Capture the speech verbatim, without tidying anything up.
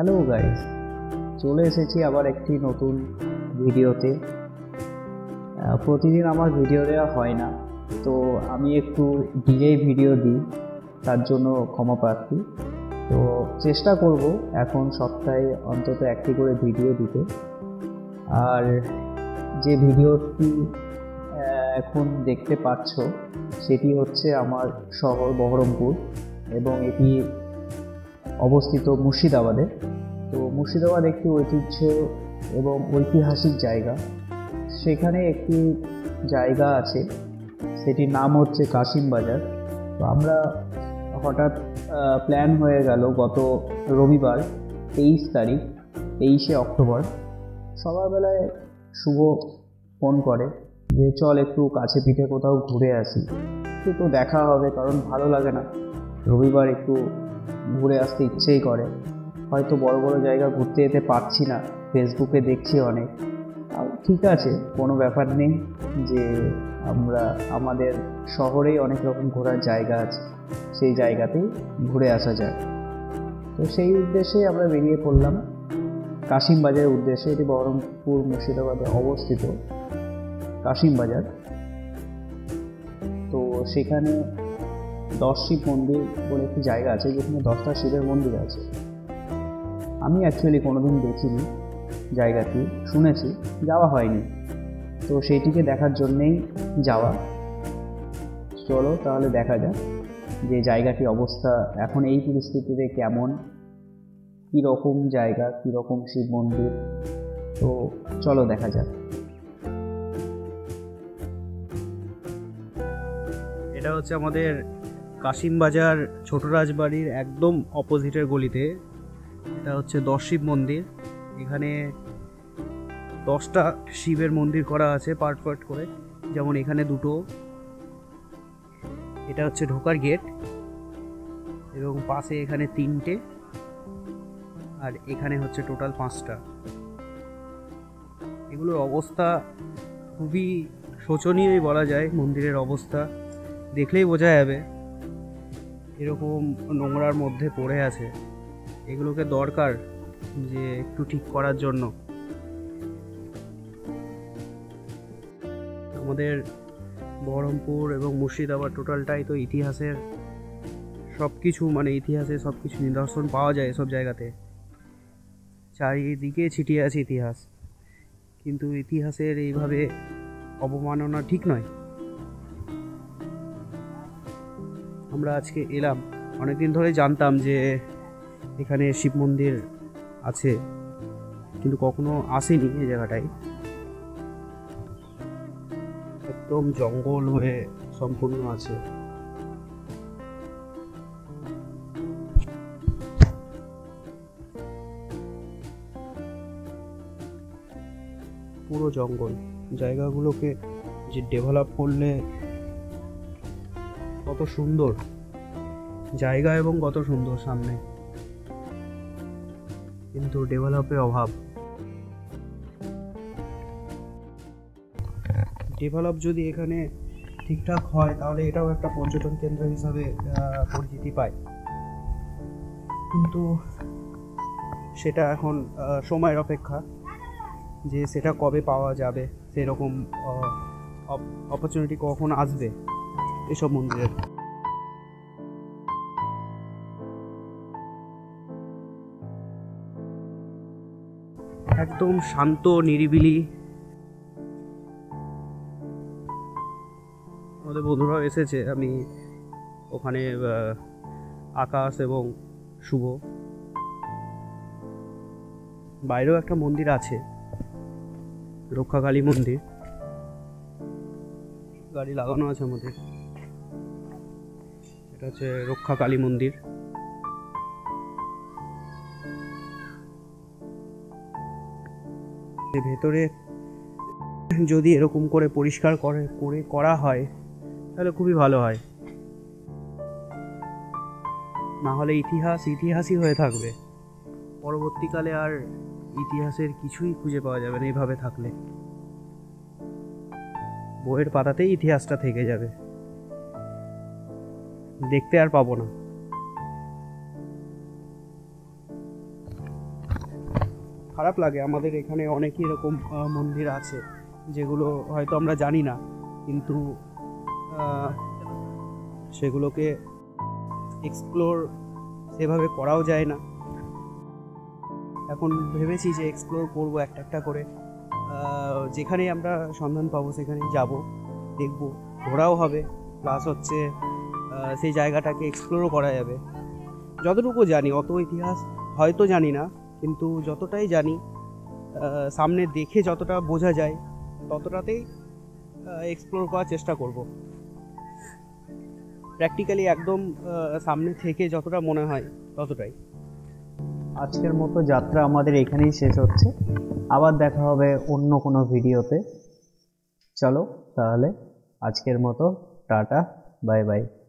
Hello guys, চলে এসেছি আবার একটি নতুন ভিডিওতে। প্রতিদিন আমার ভিডিও দেওয়া হয় না, তো আমি একটু ডিলে ভিডিও দিই, তার জন্য ক্ষমা প্রার্থী। তো চেষ্টা করব এখন সপ্তাহে অন্তত একটি করে ভিডিও দিতে। আর যে ভিডিওটি এখন দেখতে পাচ্ছ সেটি হচ্ছে আমার শহর বহরমপুর, এবং এটি অবস্থিত মুর্শিদাবাদে। তো মুর্শিদাবাদ একটি ঐতিহ্য এবং ঐতিহাসিক জায়গা। সেখানে একটি জায়গা আছে, সেটির নাম হচ্ছে কাশিম বাজার। তো আমরা হঠাৎ প্ল্যান হয়ে গেল গত রবিবার তেইশ তারিখ তেইশে অক্টোবর সকালবেলায় শুভ ফোন করে যে চল একটু কাছে পিঠে কোথাও ঘুরে আসি, একটু দেখা হবে, কারণ ভালো লাগে না রবিবার একটু ঘুরে আসতে ইচ্ছেই করে। হয়তো বড় বড় জায়গা ঘুরতে যেতে পারছি না, ফেসবুকে দেখছি অনেক। ঠিক আছে, কোনো ব্যাপার নেই, যে আমরা আমাদের শহরেই অনেক রকম ঘোরার জায়গা আছে, সেই জায়গাতেই ঘুরে আসা যায়। তো সেই উদ্দেশ্যে আমরা বেরিয়ে পড়লাম কাশিম বাজারের উদ্দেশ্যে। এটি বহরমপুর মুর্শিদাবাদে অবস্থিত কাশিম বাজার। তো সেখানে দশ শিব মন্দির বলে একটি জায়গা আছে, যেখানে দশটা শিবের মন্দির আছে। আমি অ্যাকচুয়ালি কোনোদিন দেখিনি জায়গাটি, শুনেছি, যাওয়া হয়নি। তো সেইটিকে দেখার জন্যেই যাওয়া। চলো তাহলে দেখা যাক যে জায়গাটি অবস্থা এখন এই পরিস্থিতিতে কেমন, কীরকম জায়গা, কীরকম শিব মন্দির। তো চলো দেখা যাক। এটা হচ্ছে আমাদের কাশিম বাজার ছোট রাজবাড়ির একদম অপোজিটের গলিতে। এটা হচ্ছে দশ শিব মন্দির। এখানে দশটা শিবের মন্দির করা আছে পার্ট পার্ট করে, যেমন এখানে দুটো। এটা হচ্ছে ঢোকার গেট, এবং পাশে এখানে তিনটে, আর এখানে হচ্ছে টোটাল পাঁচটা। এগুলোর অবস্থা খুবই শোচনীয়ই বলা যায়। মন্দিরের অবস্থা দেখলেই বোঝা যাবে এরকম নোংরার মধ্যে পড়ে আছে। এগুলোকে দরকার যে একটু ঠিক করার জন্য। আমাদের বহরমপুর এবং মুর্শিদাবাদ টোটালটাই তো ইতিহাসের সব কিছু, মানে ইতিহাসে সব কিছু নিদর্শন পাওয়া যায় এসব জায়গাতে। চারিদিকে ছিটিয়ে আছে ইতিহাস, কিন্তু ইতিহাসের এইভাবে অবমাননা ঠিক নয়। আমরা আজকে এলাম, অনেকদিন ধরে জানতাম যে এখানে শিব মন্দির আছে, কিন্তু কখনো আসেনি এই জায়গাটায়। একদম জঙ্গল হয়ে সম্পূর্ণ আছে। পুরো জঙ্গল। জায়গাগুলোকে যে ডেভেলপ করলে কত সুন্দর জায়গা এবং কত সুন্দর সামনে, কিন্তু ডেভেলপের অভাব। ডেভেলপ যদি এখানে ঠিকঠাক হয় তাহলে এটাও একটা পর্যটন কেন্দ্র হিসাবে পরিচিতি পায়, কিন্তু সেটা এখন সময়ের অপেক্ষা যে সেটা কবে পাওয়া যাবে, সেরকম অপরচুনিটি কখন আসবে এসব মন্দিরের। একদম শান্ত নিরিবিলি। আমাদের বন্ধুরাও এসেছে, আমি ওখানে আকাশ এবং শুভ। বাইরেও একটা মন্দির আছে, রক্ষাকালী মন্দির, গাড়ি লাগানো আছে আমাদের। এটা হচ্ছে রক্ষাকালী মন্দির। ভেতরে যদি এরকম করে পরিষ্কার করে করে করা হয় তাহলে খুবই ভালো হয়, না হলে ইতিহাস ইতিহাসই হয়ে থাকবে। পরবর্তীকালে আর ইতিহাসের কিছুই খুঁজে পাওয়া যাবে না এইভাবে থাকলে। বইয়ের পাতাতেই ইতিহাসটা থেকে যাবে, দেখতে আর পাবো না। খারাপ লাগে। আমাদের এখানে অনেক এরকম মন্দির আছে যেগুলো হয়তো আমরা জানি না, কিন্তু সেগুলোকে এক্সপ্লোর সেভাবে করাও যায় না। এখন ভেবেছি যে এক্সপ্লোর করব একটা একটা করে, যেখানেই আমরা সন্ধান পাবো সেখানেই যাব, দেখব, ঘোরাও হবে, প্লাস হচ্ছে সেই জায়গাটাকে এক্সপ্লোরও করা যাবে। যতটুকু জানি, অত ইতিহাস হয়তো জানি না, কিন্তু যতটাই জানি সামনে দেখে যতটা বোঝা যায় ততটাতেই এক্সপ্লোর করার চেষ্টা করব। প্র্যাকটিক্যালি একদম সামনে থেকে যতটা মনে হয় ততটাই। আজকের মতো যাত্রা আমাদের এখানেই শেষ হচ্ছে, আবার দেখা হবে অন্য কোনো ভিডিওতে। চলো তাহলে আজকের মতো টাটা, বাই বাই।